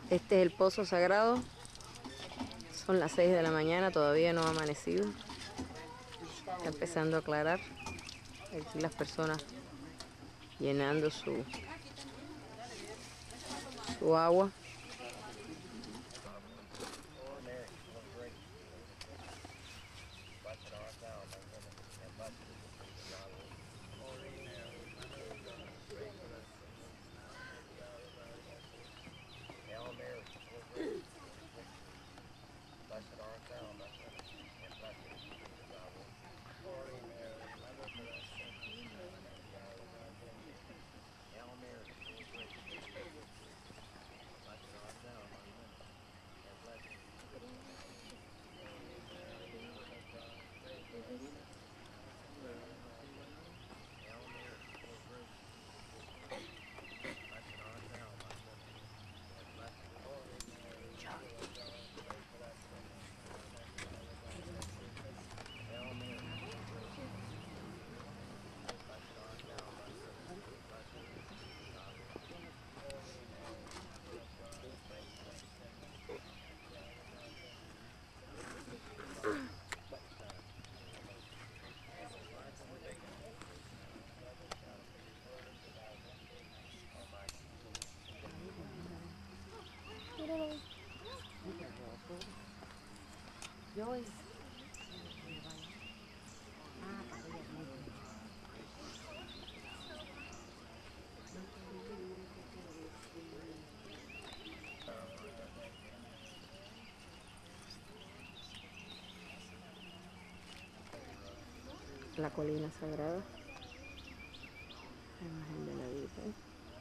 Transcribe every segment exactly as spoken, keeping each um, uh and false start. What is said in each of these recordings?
Este es el pozo sagrado. Son las seis de la mañana, todavía no ha amanecido. Está empezando a aclarar. Aquí las personas llenando su, su agua. Joyce. La colina sagrada. La imagen de la Virgen.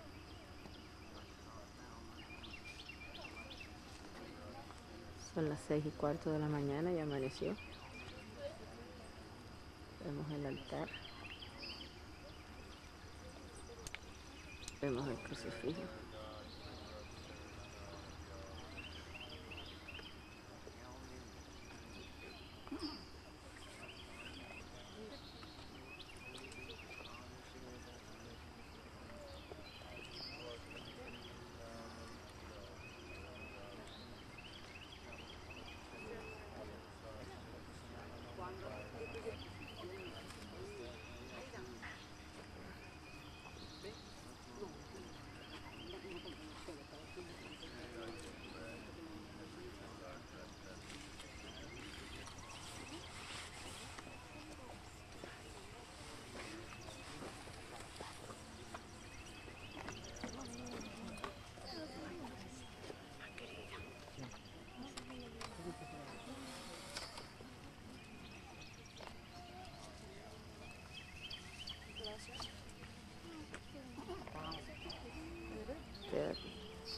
Son las seis y cuarto de la mañana y amaneció. Vemos el altar. Vemos el crucifijo. Quédate.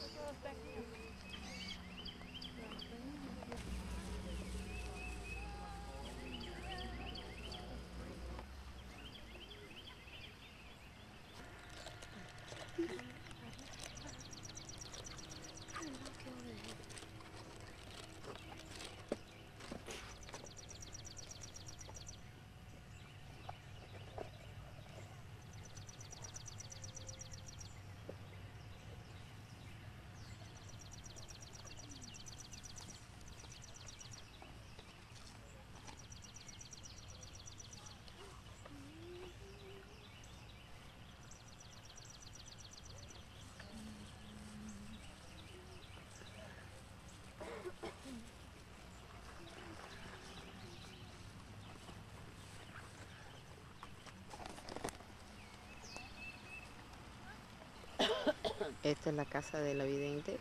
Esta es la casa de la vidente.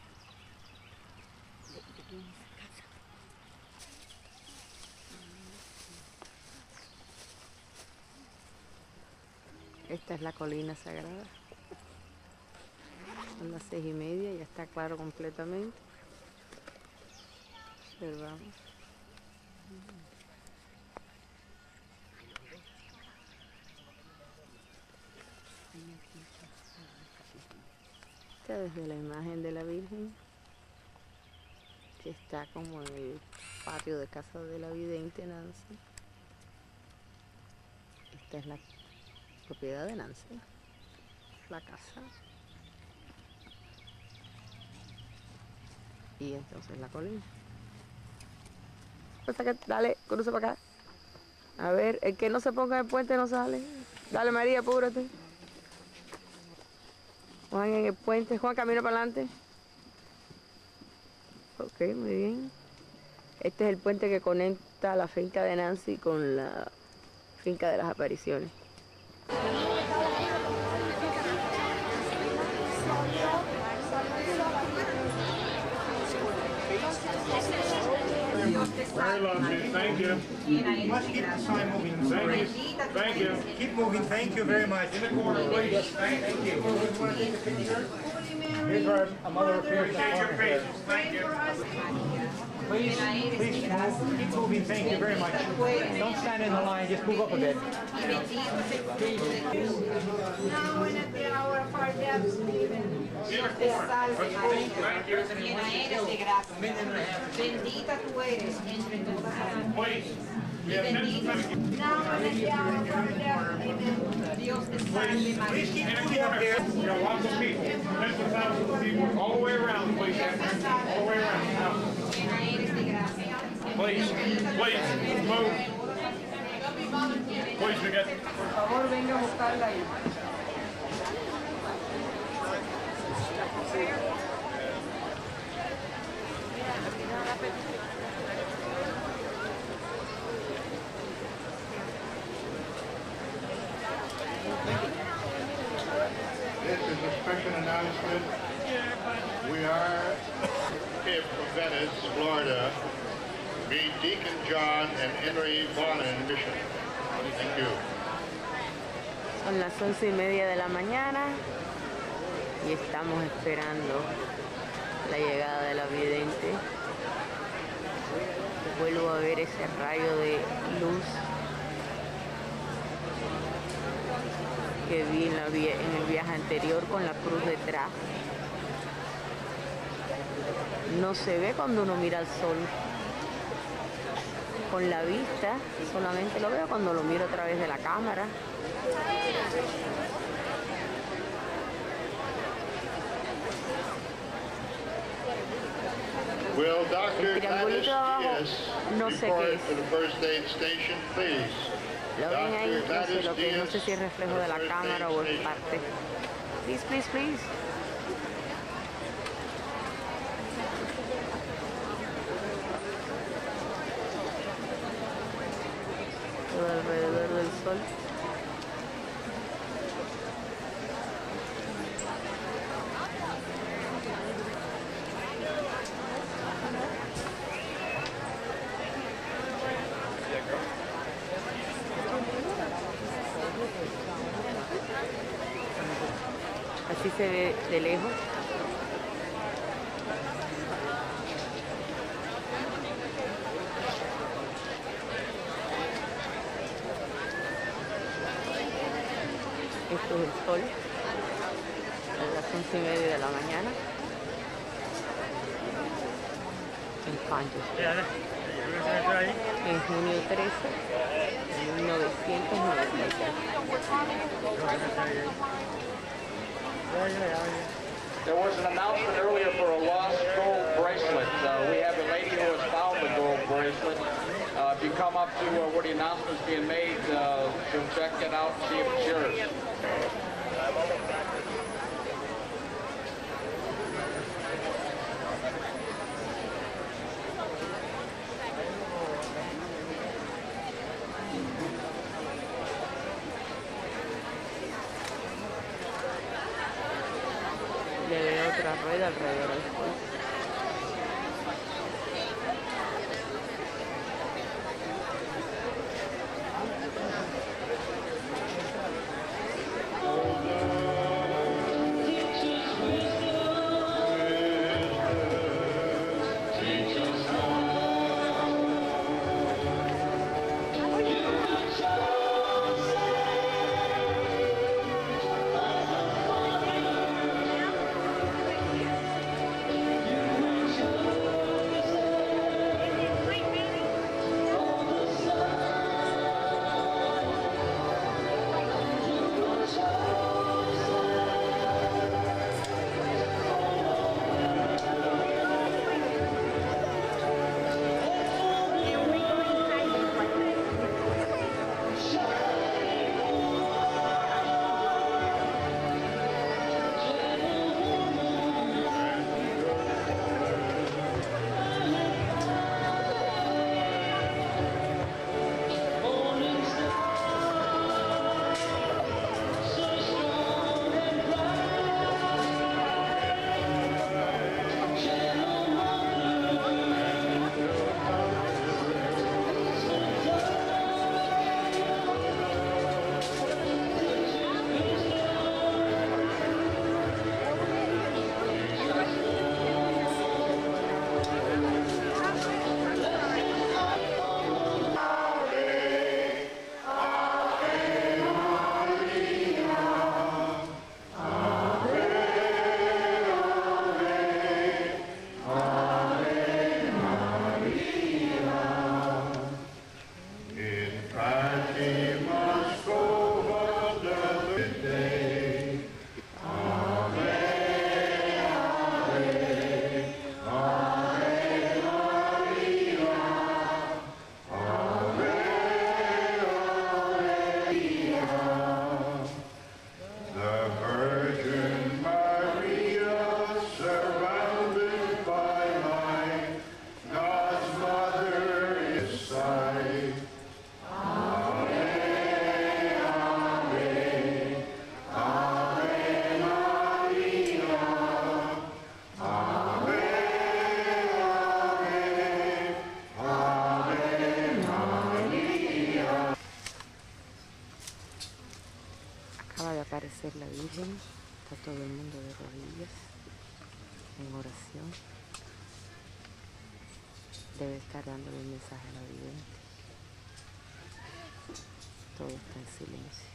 Esta es la colina sagrada. Son las seis y media, ya está claro completamente. Observamos. Esta desde la imagen de la Virgen, que está como en el patio de casa de la vidente Nancy. Esta es la propiedad de Nancy, la casa. y entonces la colina. Pues que, dale, cruza para acá. A ver, el que no se ponga en el puente no sale. Dale, María, apúrate. Juan en el puente. Juan, camina para adelante. Ok, muy bien. Este es el puente que conecta la finca de Nancy con la finca de las apariciones. Very lovely. Thank you. You must keep the sign moving. Thank you. Thank you. Keep moving. Thank you very much. In the corner, please. Thank you. Here's where a mother appears. Appreciate your patience. Thank you. Please, please move. Keep moving. Thank you very much. Don't stand in the line. Just move up a bit. Now when at the hour of our death, Stephen, In the corner. Thank you. llena eres de gracia. Bendita tú eres entre todas las mujeres. Please. We have ten Now and at the hour of our death, amen. Dios te salve María. In the corner. We got lots of people. Tens of thousands of people. All the way around, please. All the way around. Now, Llena eres de gracia. please. Please. Move. Please, we got. Por favor, venga a buscarla ahí. This is a special announcement. We are here from Venice, Florida. Meet Deacon John and Henry Bonin Bishop. Thank you. Son las once y media de la mañana y estamos esperando la llegada de la vidente. Vuelvo a ver ese rayo de luz que vi en, la via- en el viaje anterior con la cruz detrás. No se ve cuando uno mira al sol con la vista, solamente lo veo cuando lo miro a través de la cámara. Will Doctor El triangulito de Gladys abajo, Diaz no sé qué report es. to the first aid station, please? Lo ven ahí, Doctor no sé Gladys lo que es, no sé Diaz si es reflejo de la to the first cámara aid o es station. parte. Please, please, please. Todo alrededor del sol. Así se ve de lejos. Esto es el sol a las once y media de la mañana en Pancho, en junio trece de mil novecientos noventa y tres. There was an announcement earlier for a lost gold bracelet. Uh, we have a lady who has found the gold bracelet. Uh, if you come up to uh, where the announcement's being made, uh, she'll check it out and see if it's yours. Le veo otra rueda alrededor del sol. Acaba de aparecer la Virgen, está todo el mundo de rodillas, en oración. Debe estar dándole el mensaje a la vidente. Todo está en silencio.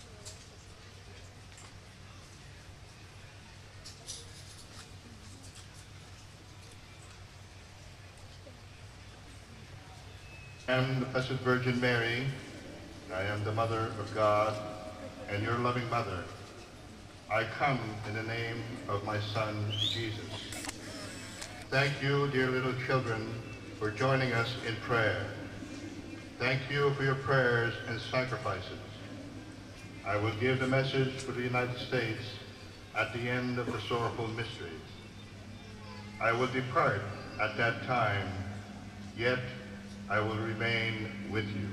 I am the Blessed Virgin Mary. I am the Mother of God and your loving mother. I come in the name of my Son, Jesus. Thank you, dear little children, for joining us in prayer. Thank you for your prayers and sacrifices. I will give the message for the United States at the end of the sorrowful mysteries. I will depart at that time, yet I will remain with you.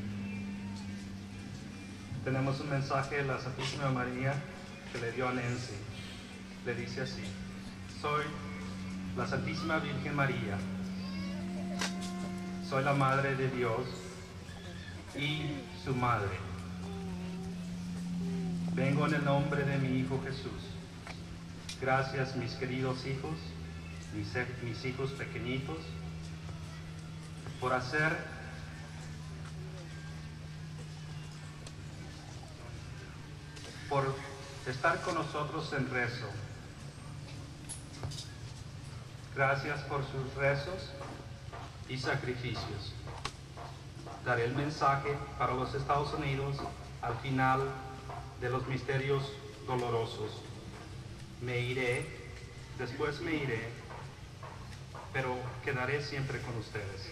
Tenemos un mensaje de la Santísima María que le dio a Nancy. Le dice así: soy la Santísima Virgen María. Soy la Madre de Dios y su Madre. Vengo en el nombre de mi Hijo Jesús. Gracias, mis queridos hijos, mis, mis hijos pequeñitos, por hacer por estar con nosotros en rezo. Gracias por sus rezos y sacrificios. Daré el mensaje para los Estados Unidos al final de los misterios dolorosos. Me iré, después me iré, pero quedaré siempre con ustedes.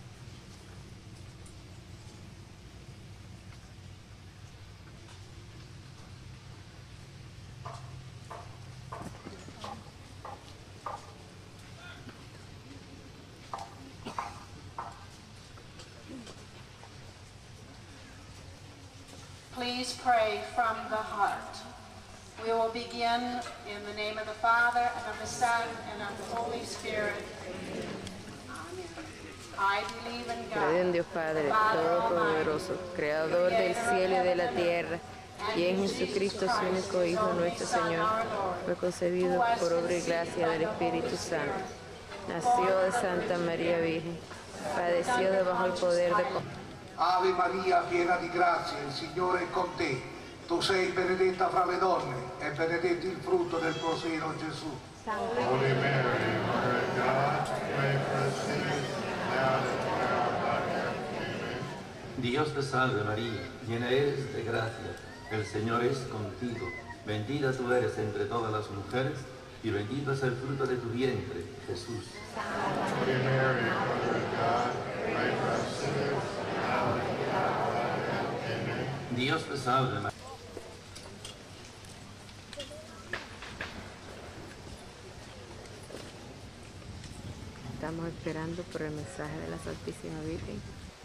Please pray from the heart. We will begin in the name of the Father, and of the Son, and of the Holy Spirit. Amen. I believe in God, Creo en Dios Padre Todopoderoso, Creador del cielo y de la tierra, y en Jesucristo, su único Hijo, nuestro Señor, fue concebido por obra y gracia del Espíritu Santo. Nació de Santa María Virgen, padeció debajo del poder de... Ave Maria, piena di grazia, il Signore è con te. Tu sei benedetta fra le donne e benedetto il frutto del tuo seno, Gesù. Holy Mary, Mother of God, pray for us sinners, now and at the hour of our death. Amen. Dios te salve María, llena eres de gracia, el Señor es contigo. Bendita tú eres entre todas las mujeres, y bendito es el fruto de tu vientre, Jesús. Holy Mary, Mother of God, pray for us sinners, now and at the hour of our death. Amen. Dios te salve María. Estamos esperando por el mensaje de la Santísima Virgen.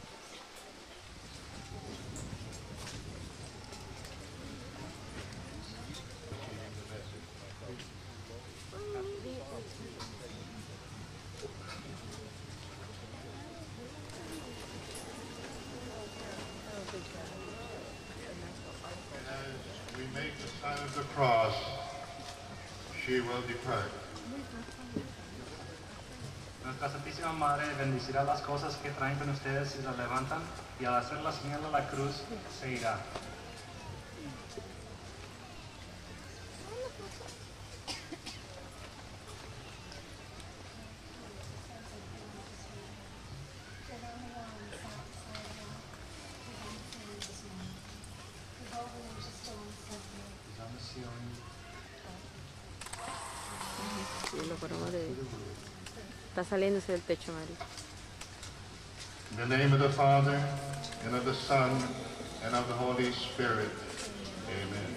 As we make the sign of the cross, she will depart. Nuestra Santísima Madre bendecirá las cosas que traen con ustedes y las levantan, y al hacer la señal de la cruz se irá. Sí, lo ponemos de... Está saliéndose del techo, María. In the name of the Father, and of the Son, and of the Holy Spirit. Amen.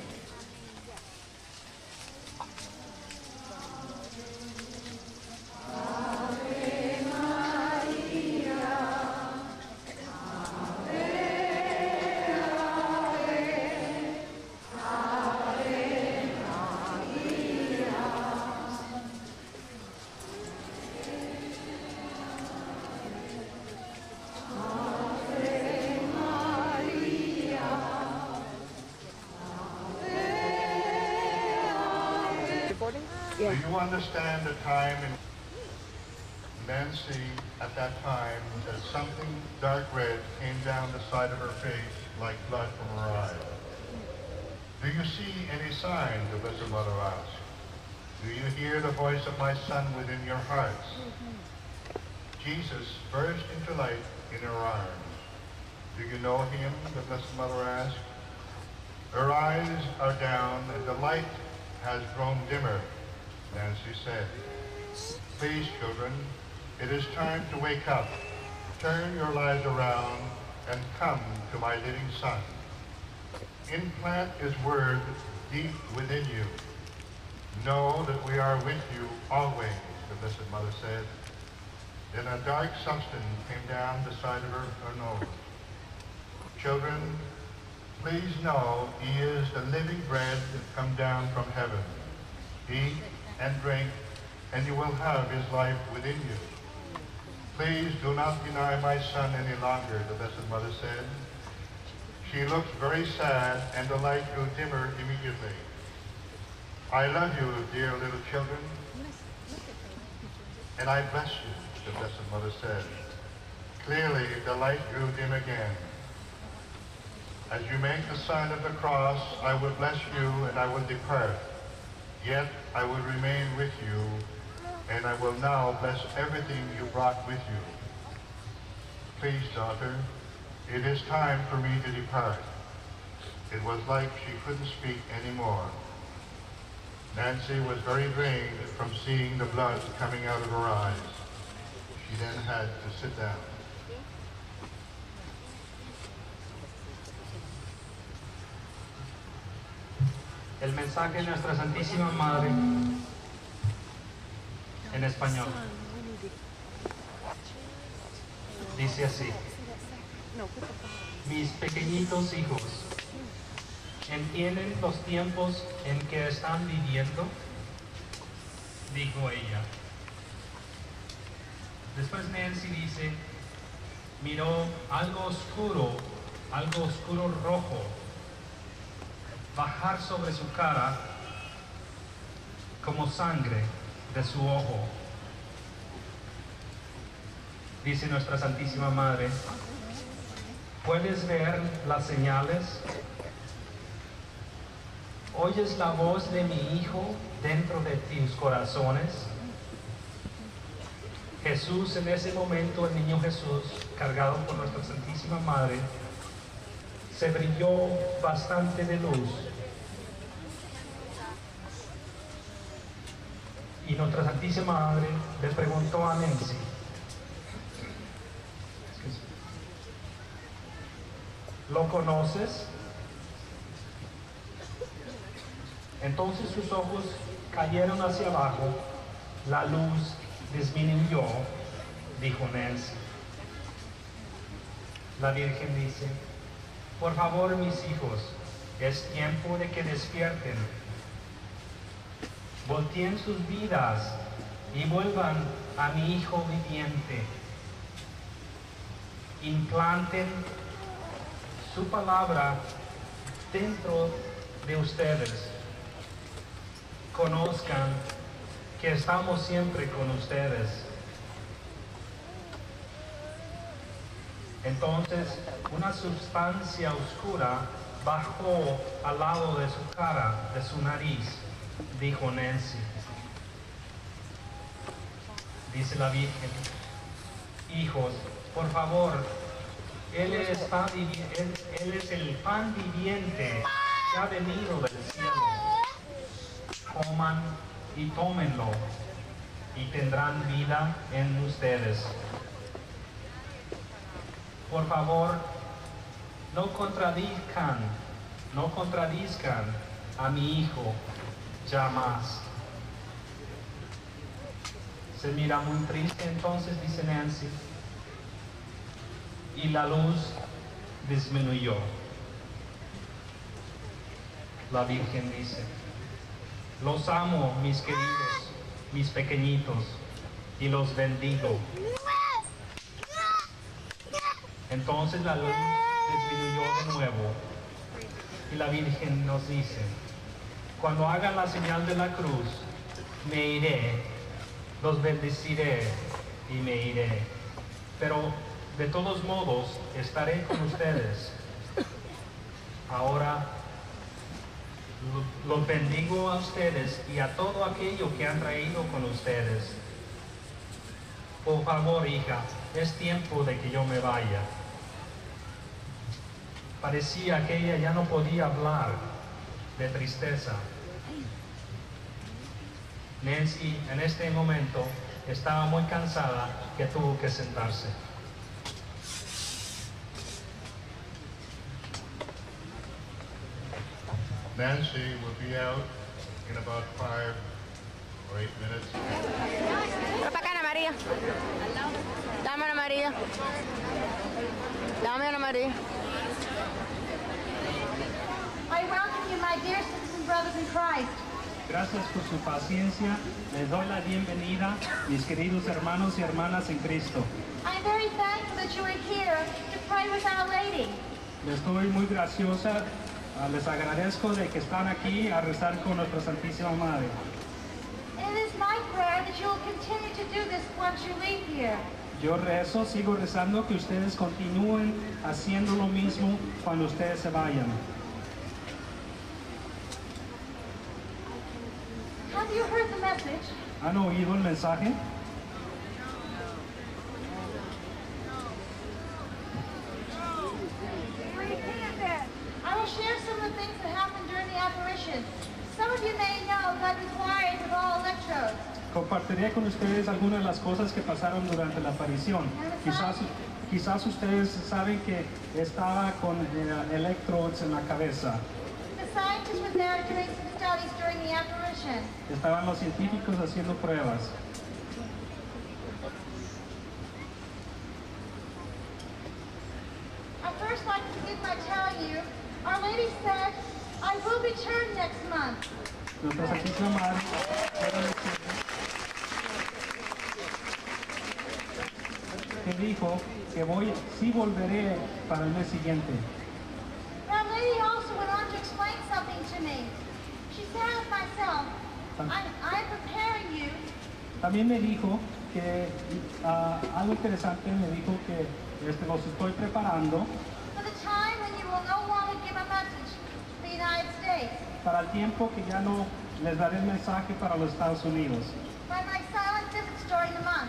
Do you understand the time in Nancy at that time that something dark red came down the side of her face like blood from her eyes? Do you see any sign, the Blessed Mother asked? Do you hear the voice of my Son within your hearts? Jesus burst into light in her arms. Do you know him, the Blessed Mother asked? Her eyes are down and the light has grown dimmer, Nancy said. Please, children, it is time to wake up. Turn your lives around and come to my living Son. Implant his word deep within you. Know that we are with you always, the Blessed Mother said. Then a dark substance came down the side of her, her nose. Children, please know he is the living bread that come down from heaven. Eat and drink, and you will have his life within you. Please do not deny my Son any longer, the Blessed Mother said. She looked very sad, and the light grew dimmer immediately. I love you, dear little children, and I bless you, the Blessed Mother said. Clearly, the light grew dim again. As you make the sign of the cross, I will bless you and I will depart. Yet I will remain with you, and I will now bless everything you brought with you. Please, daughter, it is time for me to depart. It was like she couldn't speak anymore. Nancy was very drained from seeing the blood coming out of her eyes. She then had to sit down. El mensaje de Nuestra Santísima Madre en español dice así: mis pequeñitos hijos, ¿entienden los tiempos en que están viviendo? Dijo ella. Después Nancy dice: miró algo oscuro, algo oscuro rojo bajar sobre su cara como sangre de su ojo. Dice Nuestra Santísima Madre: ¿puedes ver las señales? ¿Oyes la voz de mi Hijo dentro de tus corazones? Jesús, en ese momento, el niño Jesús, cargado por Nuestra Santísima Madre, se brilló bastante de luz. Y Nuestra Santísima Madre le preguntó a Nancy: ¿lo conoces? Entonces sus ojos cayeron hacia abajo, la luz disminuyó, dijo Nancy. La Virgen dice: por favor, mis hijos, es tiempo de que despierten. Volteen sus vidas y vuelvan a mi Hijo viviente. Implanten su palabra dentro de ustedes. Conozcan que estamos siempre con ustedes. Entonces, una sustancia oscura bajó al lado de su cara, de su nariz, dijo Nancy. Dice la Virgen: hijos, por favor, Él, está vivi él, él es el pan viviente que ha venido del cielo. Coman y tómenlo, y tendrán vida en ustedes. Por favor, no contradizcan, no contradizcan a mi Hijo ya más. Se mira muy triste entonces, dice Nancy, y la luz disminuyó. La Virgen dice: los amo, mis queridos, mis pequeñitos, y los bendigo. Entonces la luz disminuyó de nuevo, y la Virgen nos dice: cuando hagan la señal de la cruz, me iré, los bendeciré y me iré. Pero de todos modos estaré con ustedes. Ahora los bendigo a ustedes y a todo aquello que han traído con ustedes. Por favor, hija, es tiempo de que yo me vaya. Parecía que ella ya no podía hablar de tristeza. Nancy en este momento estaba muy cansada que tuvo que sentarse. Nancy will be out in about five or eight minutes. Ven para acá, Ana María. Dame, Ana María. Dame, Ana María. I welcome you, my dear sisters and brothers in Christ. Gracias por su paciencia. Les doy la bienvenida, mis queridos hermanos y hermanas en Cristo. I'm very thankful that you are here to pray with Our Lady. Les estoy muy graciosa. Uh, les agradezco de que están aquí a rezar con nuestra Santísima Madre. It is my prayer that you will continue to do this once you leave here. Yo rezo, sigo rezando que ustedes continúen haciendo lo mismo cuando ustedes se vayan. Have you heard the message? ¿Han oído el mensaje? I will share some of the things that happened during the apparition. Some of you may know God requires of all electrodes. Compartiré con ustedes algunas de las cosas que pasaron durante la aparición. Quizás, quizás ustedes saben que estaba con eh, electrodes en la cabeza. The scientists were there doing some studies during the apparition. Estaban los científicos haciendo pruebas. I'd first like to begin by telling you, Our Lady said, I will return next month. Nuestra Santísima Madre quiero decirles que dijo que voy, sí volveré para el mes siguiente. Our Lady also went on to explain something to me. She said of myself, I'm, I'm preparing you. También me dijo que uh, algo interesante, me dijo que este, los estoy preparando For the time when you will no longer give a message to the United States. para el tiempo que ya no les daré el mensaje para los Estados Unidos. By my silent visits during the month.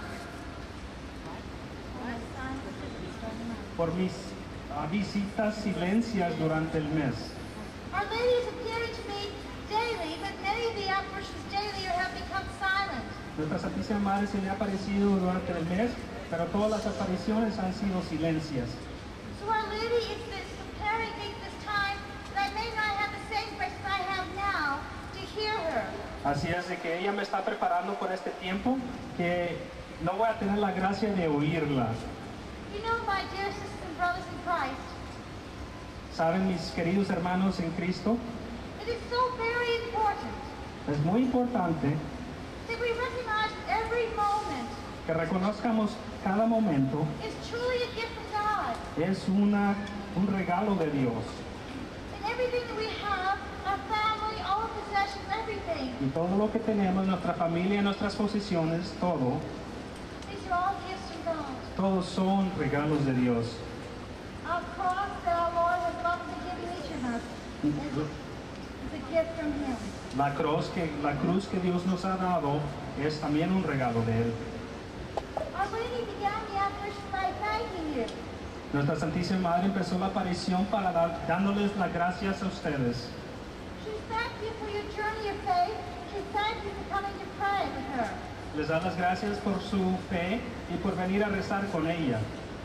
My silent visits during the month. Por mis uh, visitas silencias durante el mes. Our Lady is appearing to me daily, but many of the apparitions daily have become silent. Nuestra Santísima Madre se le ha aparecido durante el mes, pero todas las apariciones han sido silencias. So Our Lady is this, preparing me this time that I may not have the same grace that I have now to hear her. Así es de que ella me está preparando por este tiempo que no voy a tener la gracia de oírla. You know, my dear sisters and brothers in Christ, Saben, mis queridos hermanos en Cristo, it is so very important es muy importante that we recognize every moment que reconozcamos cada momento is truly a gift from God. es una, un regalo de Dios. And everything that we have, our family, all our possessions, everything, Y todo lo que tenemos, nuestra familia, nuestras posesiones, todo, these are all gifts from God. todos son regalos de Dios. Our cross that our Lord has lovingly given each of us is, is a gift from Him. La cruz, que, la cruz que Dios nos ha dado es también un regalo de Él. Our Lady began the apparition by thanking you. Nuestra Santísima Madre empezó la aparición para dar, dándoles las gracias a ustedes. She thanked you for your journey of faith. She thanked you for coming to pray with her. Les da las gracias por su fe y por venir a rezar con ella.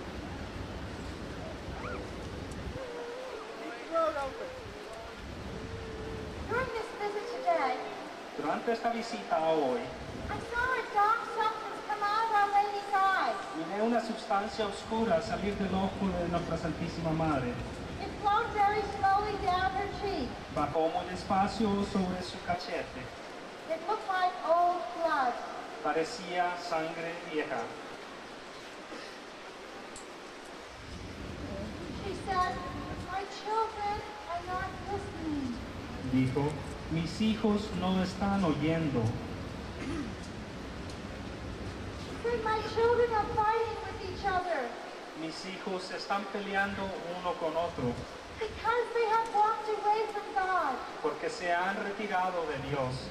During this visit today, Durante esta visita hoy, I saw a dark substance come out of Our Lady's eyes. miré una sustancia oscura salir del ojo de nuestra Santísima Madre. It flowed very slowly down her cheek. Bajó muy despacio sobre su cachete. It looked like old blood. Parecía sangre vieja. She said, my children are not listening. Dijo, mis hijos no están oyendo. children are fighting with each other Mis hijos están peleando uno con otro because they have walked away from God. porque se han retirado de Dios.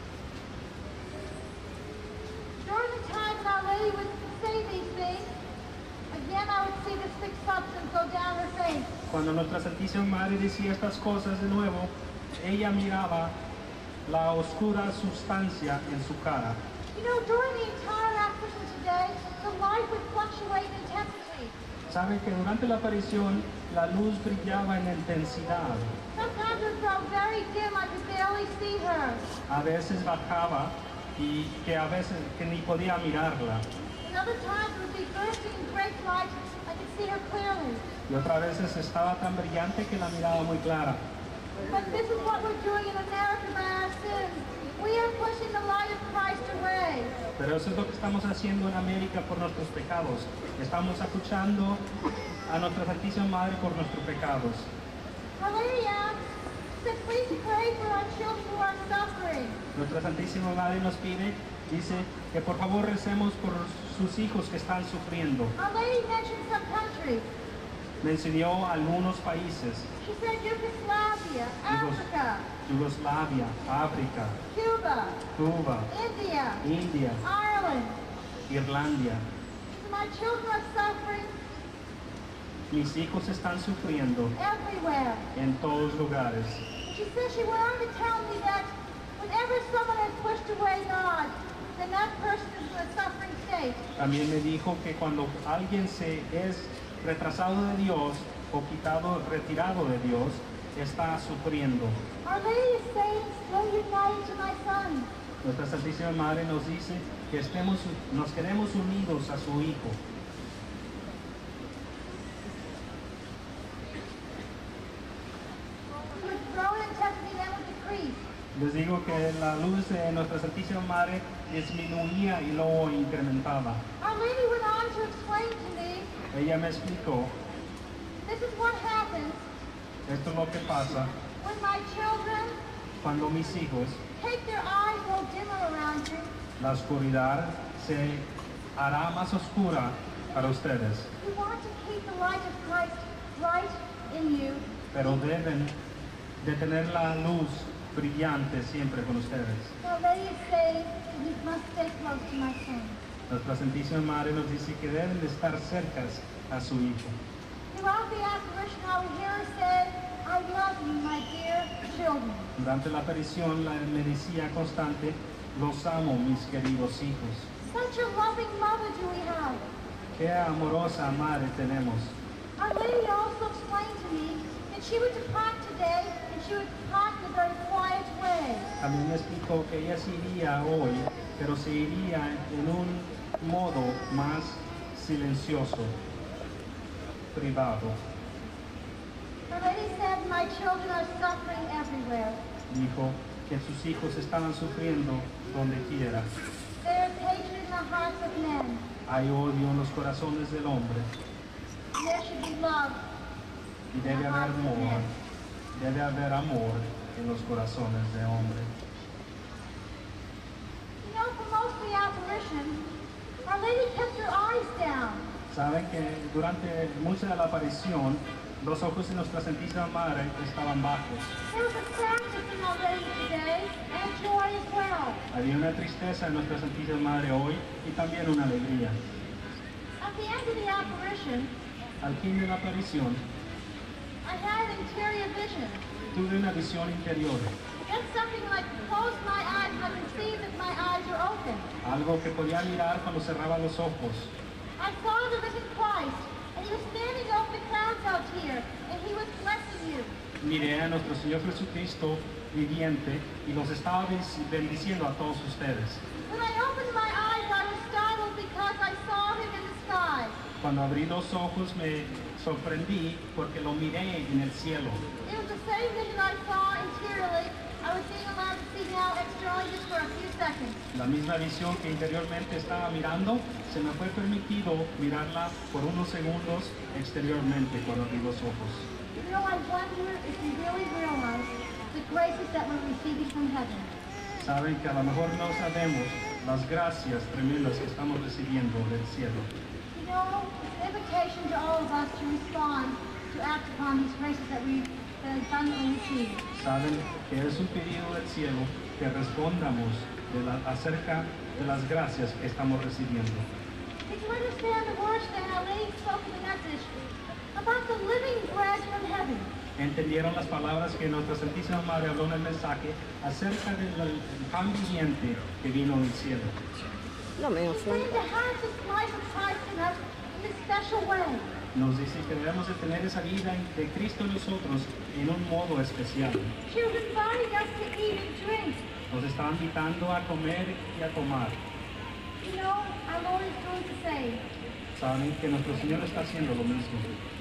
During the time when Our Lady would say these things, again I would see the thick substance go down her face. Cuando nuestra Santísima Madre decía estas cosas de nuevo, ella miraba la oscura sustancia en su cara. You know, during the entire apparition today, the light would fluctuate in intensity. Sabe que durante la aparición la luz brillaba en intensidad. Sometimes it felt very dim, I could barely see her. A veces bajaba y que a veces que ni podía mirarla. And other times it would be bursting in great light, I could see her clearly. Y otras veces estaba tan brillante que la miraba muy clara. But this is what we're doing in America by our sins. We are pushing the light of Christ away. Pero eso es lo que estamos haciendo en América por nuestros pecados. Estamos escuchando a nuestra Santísima Madre por nuestros pecados. Our Lady asked, said, please pray for our children who are suffering. Nuestra Santísima Madre nos pide, dice, que por favor recemos por sus hijos que están sufriendo. Our Lady mentioned some countries. Mencionó algunos países. She said Yugoslavia, Africa, Yugoslavia, África, Cuba, Cuba, India, India, Ireland. Irlandia. So my children are suffering Mis hijos están sufriendo everywhere. en todos lugares. She said she went on to tell me that whenever someone has pushed away God, then that person is in a suffering state. También me dijo que cuando alguien se es retrasado de Dios o quitado, retirado de Dios, está sufriendo. Our Lady is saying, stay united to my son. Nuestra Santísima Madre nos dice que estemos, nos quedemos unidos a su Hijo. Whose throne and intensity then would decrease. Les digo que la luz de nuestra Santísima Madre disminuía y luego incrementaba. Our Lady went on to explain to me, Ella me explicó, this is what happens esto es lo que pasa when my children cuando mis hijos, take their eyes grow dimmer around you. la oscuridad se hará más oscura para ustedes, You want to keep the light of Christ bright in you. pero deben de tener la luz brillante siempre con ustedes. Our Lady is saying, you must stay close to my son. Nuestra Santísima Madre nos dice que deben de estar cercas a su Hijo. Throughout the apparition, I would hear her say, I love you, my dear children. Durante la aparición la, me decía constante, los amo, mis queridos hijos. Such a loving mother do we have. Qué amorosa madre tenemos. Our Lady also explained to me that she would depart today and she would depart in a very quiet way. También me explicó que ella se iría hoy, pero se iría en un modo más silencioso, privado. Our Lady said, my children are suffering everywhere. Dijo que sus hijos estaban sufriendo donde quiera. There is hatred in the hearts of men. Hay odio en los corazones del hombre And there should be love. y debe haber amor, debe haber amor en los corazones de hombre. You know, for most of the apparition, Our Lady kept her eyes down. Saben que durante mucha de la aparición, los ojos de nuestra Santísima Madre estaban bajos. There was a sadness in Our Lady today, and joy as well. Había una tristeza en nuestra Santísima Madre hoy y también una alegría. At the end of the apparition, Al fin de la aparición, I had an interior vision. tuve una visión interior, Then something like close my eyes and I could see that my eyes are open. algo que podía mirar cuando cerraba los ojos. I saw the risen Christ, and he was standing over the crowds out here, and he was blessing you. Miré a nuestro Señor Jesucristo viviente y los estaba bendiciendo a todos ustedes. When I opened my eyes, I was startled because I saw him in the sky. Cuando abrí los ojos me sorprendí porque lo miré en el cielo. It was the same vision I saw interiorly. I was being allowed to see now externally just for a few seconds. La misma visión que interiormente estaba mirando, se me fue permitido mirarla por unos segundos exteriormente cuando abrí los ojos. You know, I wonder if you really realize the graces that we're receiving from heaven. Saben que a lo mejor no sabemos las gracias tremendas que estamos recibiendo del cielo. You know, it's an invitation to all of us to respond, to act upon these graces that we that abundantly receive. Saben que es un pedido del cielo que respondamos de la, acerca de las gracias que estamos recibiendo. Did you understand the words that our lady spoke in the message about the living bread from heaven? Entendieron las palabras que nuestra Santísima Madre habló en el mensaje acerca del del pan viviente que vino del cielo. No me It's saying to have this life of Christ in us in a special way. Nos dice que debemos de tener esa vida de Cristo en nosotros en un modo especial. She was inviting us to eat and drink. Nos está invitando a comer y a tomar. You know, our Lord is going to say, Saben que nuestro Señor está haciendo lo mismo.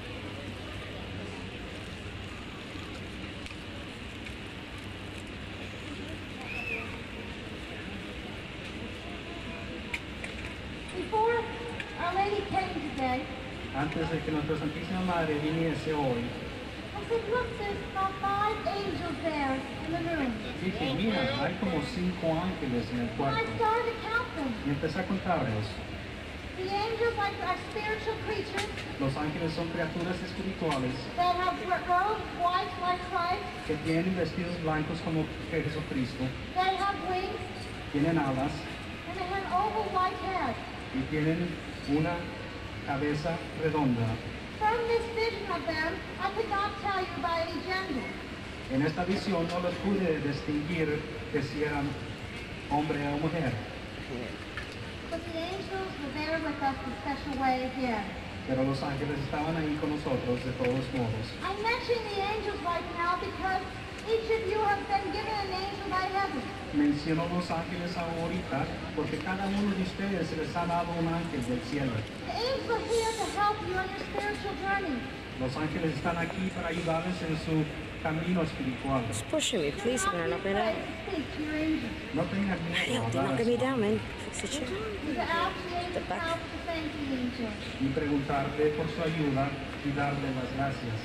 before Our Lady came today, Antes de que nuestra Santísima Madre viniese hoy, I said, look, there's about five angels there in the room. dije, mira, hay como cinco ángeles en el And I cuarto. started to count them. Y empecé a contarlos. The angels like are spiritual creatures Los ángeles son criaturas espirituales that have robes white like Christ, que tienen vestidos blancos como Jesucristo, that have wings, tienen alas and they have oval white heads. y tienen una cabeza redonda. From this vision of them, I could not tell you by any gender. En esta visión no los pude distinguir que si eran hombre o mujer, But the angels were there with us in a special way again. pero los ángeles estaban ahí con nosotros de todos modos. I'm mentioning the angels right now because each of you have been given an angel by heaven. Menciono los ángeles ahorita porque cada uno de ustedes se les ha dado un ángel del cielo. The angels are here to help you on your spiritual journey. Los ángeles están aquí para ayudarles en su camino espiritual. Just pushing me, please. I'm gonna knock me down. Speak to your angels. No tengan Hey, miedo a don't hablar knock me down, man. Fix the chair. To ask the angels back. how to thank the angel. y preguntarle por su ayuda y darle las gracias.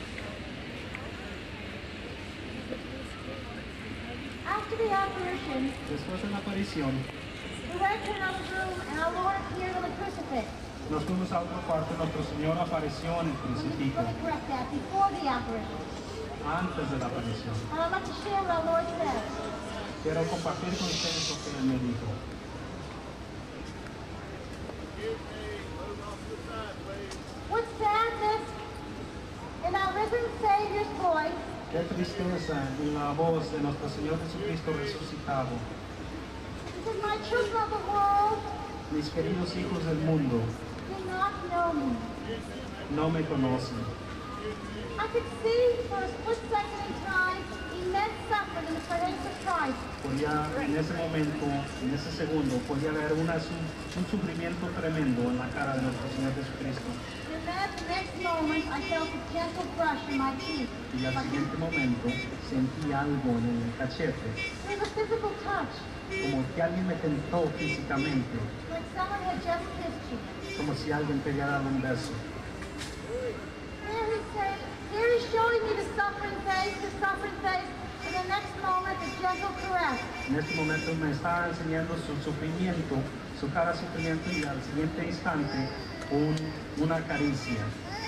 After the apparition, Después de la aparición, we went to another room and our Lord appeared on the crucifix. nos fuimos a otro cuarto. Nuestro Señor apareció en el Let me, crucifijo let me correct that, before the apparition. antes de la aparición. And I'd like to share what our Lord said. Quiero compartir con ustedes lo que Él me dijo. With sadness in our risen Savior's voice, Qué tristeza en la voz de nuestro Señor Jesucristo resucitado. he said, my children of the world Mis queridos hijos del mundo do not know me. no me conocen. I could see for a split second in time immense suffering in the presence of Christ. Podía, en ese momento, en ese segundo, podía haber una, su- un sufrimiento tremendo en la cara de nuestro Señor Jesucristo. And then at the next moment, I felt a gentle brush in my cheek. Y al siguiente momento sentí algo en el cachete, It was a physical touch, como que alguien me tentó físicamente, like someone had just kissed you. como si alguien te había dado un beso. There he said, there he's showing me the suffering face, the suffering face, and the next moment, the gentle caress. En este momento me estaba enseñando su sufrimiento, su cara de sufrimiento, y al siguiente instante un, una caricia.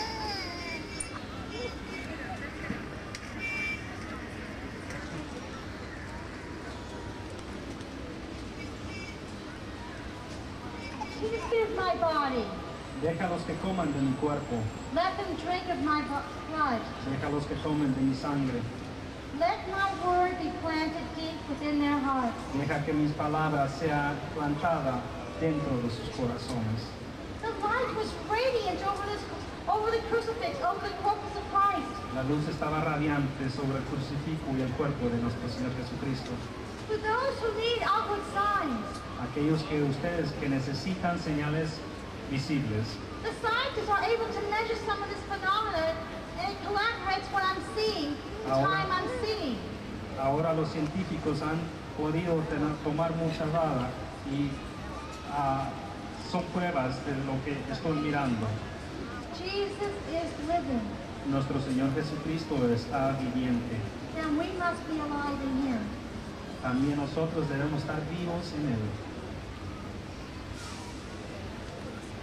He is my body. Déjalos que coman de mi cuerpo, Let them drink of my bu- blood. déjalos que tomen de mi sangre, Let my word be planted deep within their hearts. deja que mis palabras sean plantadas dentro de sus corazones. The light was radiant over this, over the crucifix, over the corpus of Christ. La luz estaba radiante sobre el crucifijo y el cuerpo de nuestro Señor Jesucristo. For those who need outward signs, Aquellos que ustedes que necesitan señales visibles, the scientists are able to measure some of this phenomena, and it collaborates what I'm seeing, the Ahora- time I'm seeing. ahora los científicos han podido tener- tomar mucha data y ah, son pruebas de lo que estoy mirando. Jesus is living, Nuestro Señor Jesucristo está viviente. and we must be alive in Him. También nosotros debemos estar vivos en Él.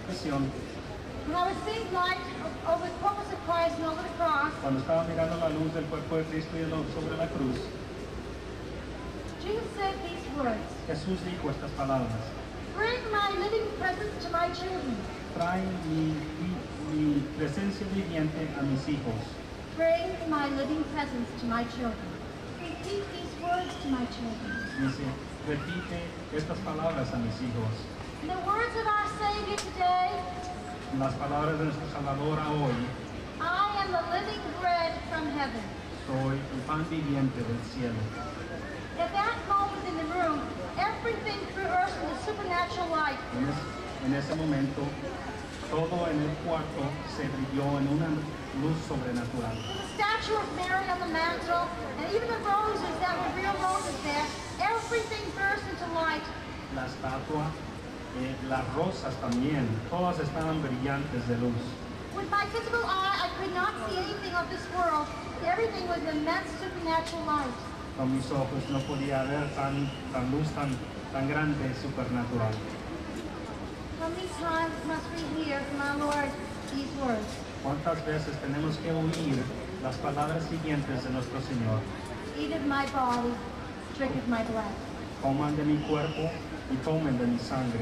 visión, when I was seeing light over the corpus of Christ and over the cross, cuando estaba mirando la luz del cuerpo de Cristo y el- sobre la cruz, Jesus said these words, Jesús dijo estas palabras: bring my living presence to my children. trae mi, mi, mi presencia viviente a mis hijos. Bring my living presence to my children. Repeat these words to my children. Dice, repite estas palabras a mis hijos. And the words of our Savior today, Las palabras de nuestro Salvador a hoy: I am the living bread from heaven. soy el pan viviente del cielo. At that moment in the room, everything through earth was supernatural light. En, es- en ese momento, todo en el cuarto se brilló en una luz sobrenatural. The statue of Mary on the mantle, and even the roses that were real roses there, everything burst into light. La estatua, eh, las rosas también, todas estaban brillantes de luz. With my physical eye, I could not see anything of this world. Everything was immense supernatural light. Con mis ojos no podía ver tan, tan luz tan, tan grande y supernatural. How many times must we hear from our Lord these words? ¿Cuántas veces tenemos que oír las palabras siguientes de nuestro Señor? Eat of my body, drink of my blood. Coman de mi cuerpo y tomen de mi sangre.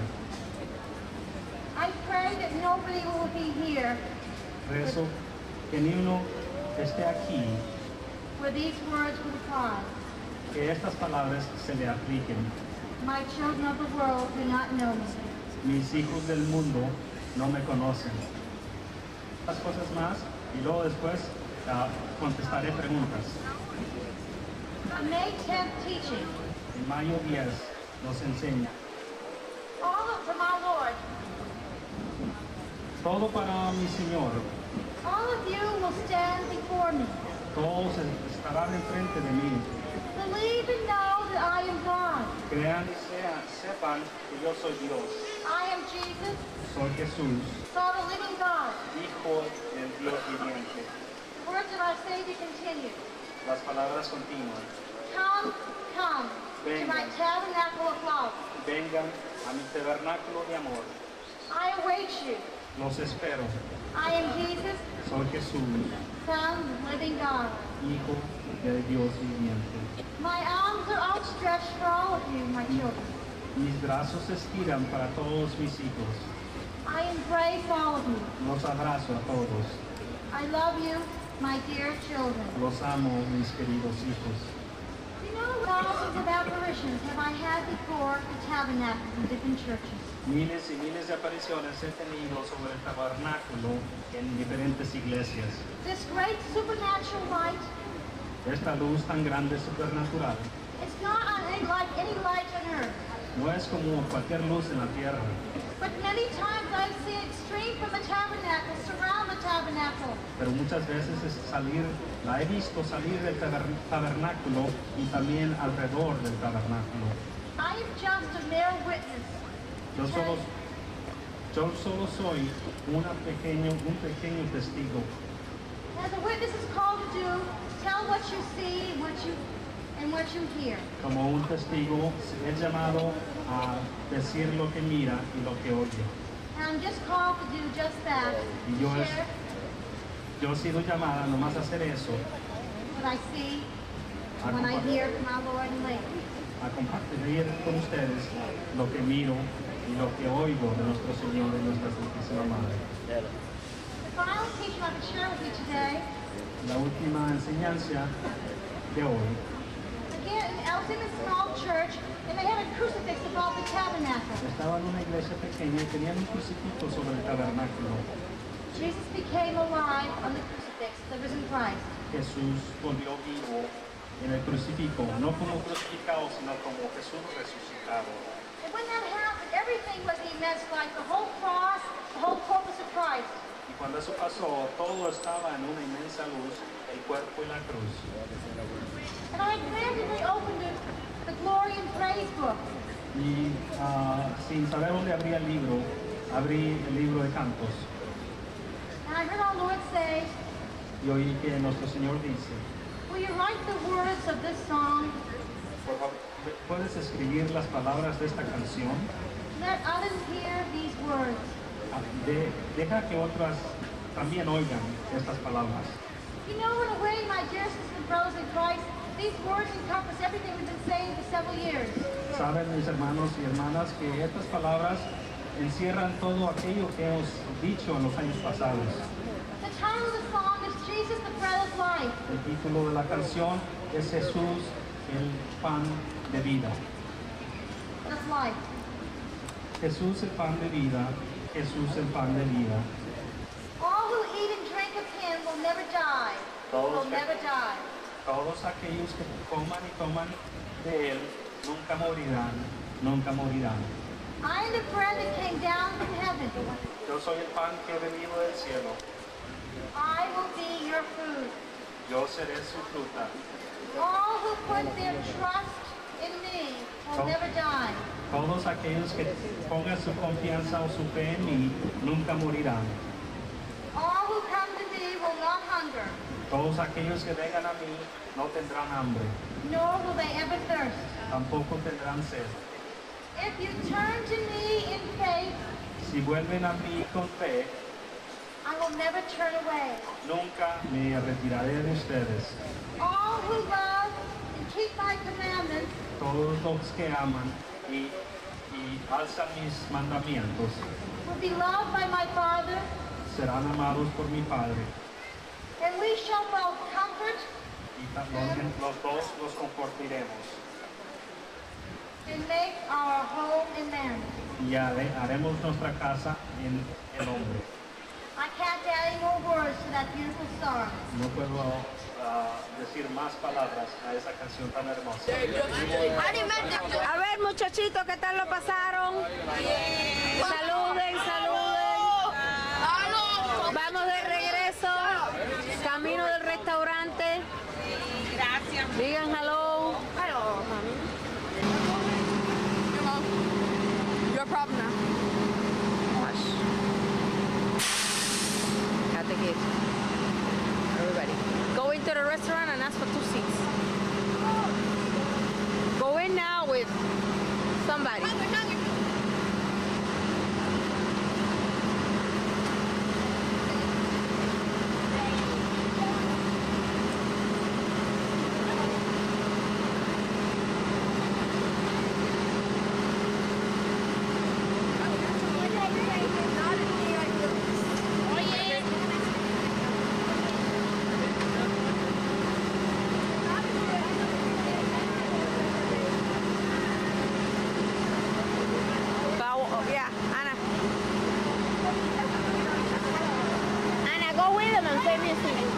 I pray that nobody will be here Rezo que ni uno esté aquí, where these words would apply. que estas palabras se le apliquen. My children of the world do not know me. Mis hijos del mundo no me conocen. Las cosas más y luego después ah, contestaré preguntas. The May tenth teaching, En mayo diez nos enseña all of from our Lord. todo para mi Señor. All of you will stand before me. Todos estarán enfrente de mí. Believe and know that I am God. Crean y sean, sepan que yo soy Dios. I am Jesus, Soy Jesús, Son of the living God. Hijo del Dios viviente. The words of our Savior continue. Las palabras continúan. Come, come to my Vengan. tabernacle of love. Vengan a mi tabernáculo de amor. I await you. Los espero. I am Jesus, Soy Jesús, Son of the living God. Hijo del Dios viviente. My arms are outstretched for all of you, my children. Mis brazos se estiran para todos mis hijos. I embrace all of you. Los abrazo a todos. I love you, my dear children. Los amo, mis queridos hijos. You know, thousands of apparitions have I had before the tabernacle in different churches. Miles y miles de apariciones he tenido sobre el tabernáculo en diferentes iglesias. This great supernatural light Esta luz tan grande supernatural is not any, like any light on earth. no es como cualquier luz en la tierra, But many times I've seen it stream from the tabernacle, surround the tabernacle. pero muchas veces es salir, la he visto salir del taber- tabernáculo y también alrededor del tabernáculo. I am just a mere witness. Yo solo, yo solo soy una pequeño, un pequeño testigo. As a witness is called to do, tell what you see and what you and what you hear. Como un testigo es llamado a decir lo que mira y lo que oye. And I'm just called to do just that. Y yo, es, Share yo he sido llamada nomás a hacer eso, what I see a, when I compa- hear from our Lord and Lady. a compartir con ustedes lo que miro y lo que oigo de nuestro Señor y nuestra Santísima Madre. The final teaching I can share with you today, La última enseñanza de hoy. again, I was in a small church and they had a crucifix above the tabernacle. Estaba en una iglesia pequeña y tenían un crucifijo sobre el tabernáculo. Jesus became alive on the crucifix, the risen Christ. Jesús volvió vivo en el crucifijo, no como crucificado, sino como Jesús resucitado. And when that happened, everything was immense, like the whole cross, the whole corpus of Christ. Y cuando eso pasó, todo estaba en una inmensa luz, el cuerpo y la cruz. And I randomly opened the, the Glory and Praise book. Y ah, sin saber dónde abría el libro, abrí el libro de cantos And I heard our Lord say, y oí que nuestro Señor dice, will you write the words of this song? por favor, ¿puedes escribir las palabras de esta canción? Let others hear these words. De- deja que otras también oigan estas palabras. You know, in a way, my dear sisters and brothers in Christ, these words encompass everything we've been saying for several years. Saben, mis hermanos y hermanas, que estas palabras encierran todo aquello que hemos dicho en los años pasados. The title of the song is Jesus, the Bread of Life. El título de la canción es Jesús, el pan de vida. That's life. Jesús, el pan de vida. Jesús, el pan de vida. All who eat and drink of him will never die. Todos Will que- never die. Todos aquellos que coman y toman de él nunca morirán, nunca morirán. I am the bread that came down from heaven. Yo soy el pan que he venido del cielo. I will be your food. Yo seré su fruta. All who put their trust in me will Oh. never die. Todos aquellos que pongan su confianza o su fe en mí nunca morirán. All who come to me will not hunger, Todos aquellos que vengan a mí no tendrán hambre, nor will they ever thirst. tampoco tendrán sed. If you turn to me in faith, Si vuelven a mí con fe, I will never turn away. nunca me retiraré de ustedes. All who love and keep my commandments Todos los que aman y, y alzan mis mandamientos will be loved by my Father, serán amados por mi Padre. and we shall both comfort Y ta- los, los dos los compartiremos. and make our home in them. Y hare- haremos nuestra casa en el hombre. I can't add any more words to that beautiful song. No puedo ah, decir más palabras a esa canción tan hermosa. A ver, muchachitos, ¿qué tal lo pasaron? Saluden, saluden. Vamos de regreso, camino del restaurante. Gracias. Digan hello. Hello, mami. Your problem now. Got the kids. Everybody. Go into the restaurant and ask for two seats. Go in now with somebody. Go, yeah, Ana. Ana, go with them and save me a seat.